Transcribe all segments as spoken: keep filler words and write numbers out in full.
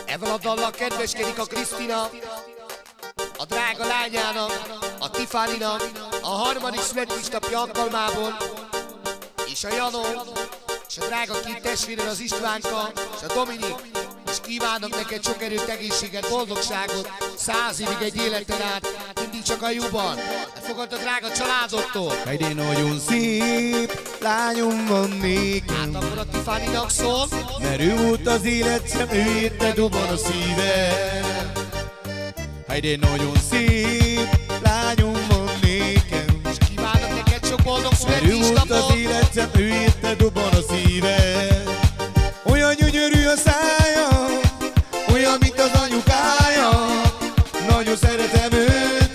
Ezzel a dallal kedveskedik a Krisztina, a drága lányának, a Tiffanynak, a harmadik születésnapja alkalmából, és a Janó, és a drága két testvéred, az Istvánka, és a Dominik, és kívánok neked sok erőt, egészséget, boldogságot, száz évig egy életen át, mindig csak a jóban. Fogad a drága családodtól. Egy nagyon szép lányom van nékem. Hát akkor a Tiffanynak szól. Mert ő volt az életem, ő érte dobban a szívem. Egy nagyon szép lányom van nékem. És kívánok neked sok boldog születésnapot. Mert ő volt az életem, ő érte dobban a szívem. Olyan gyönyörű a szája, olyan, mint az anyukája. Nagyon szeretem őt,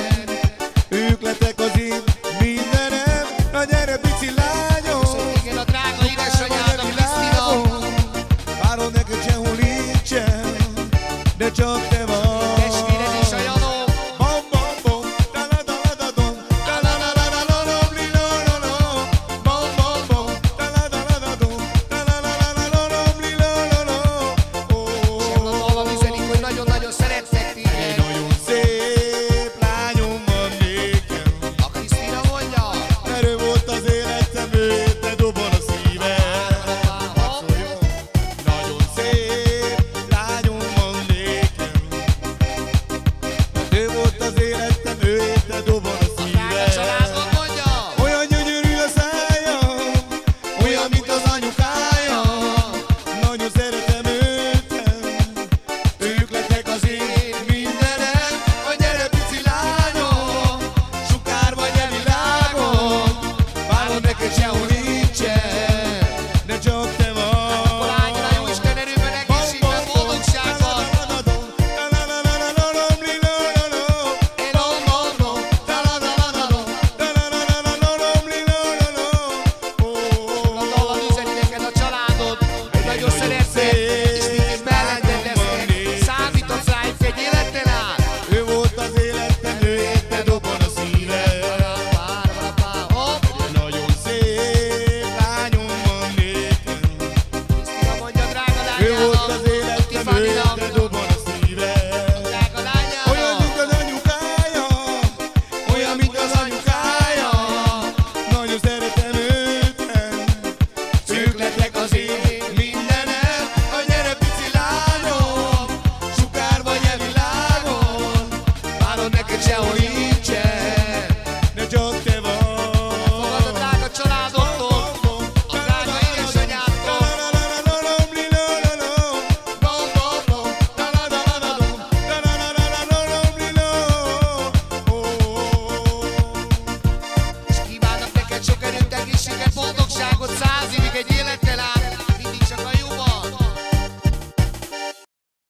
ők lettek az én mindenem. Na gyere, pici lányom, igen, a drága édesanyád, a Krisztina. várom neked sehol nincsen, de csak te vagy. Testvéred és a Janó. Bom, bom, bom, taladadadadom, taladadadadom, lilololom. Bom, bom, bom, taladadadadom, taladadadadom, lilololom. Sem a dallam üzenik, hogy nagyon-nagyon szeretnek Egy téged. nagyon szép lányom van nékem. A Krisztina mondja. Mert ő volt az életem, ő érte dobban a szívem. Szóljon. Nagyon szép lányom van nékem. Mert ő volt az életem, ő érte dobban a Drága szívem. családod mondja. Olyan gyönyörű a szája, olyan, mint az anyukája. Nagyon szeretem őt, ők lettek az én mindenem. A gyere, pici lányom, sukár vagy e világon. Várom neked sehol nincsen, de csak te Akkor vagy. áldjon a Jóisten erőben, egészségben, boldogságban. A dallam üzeni neked a családod, hogy nagyon szeretsz.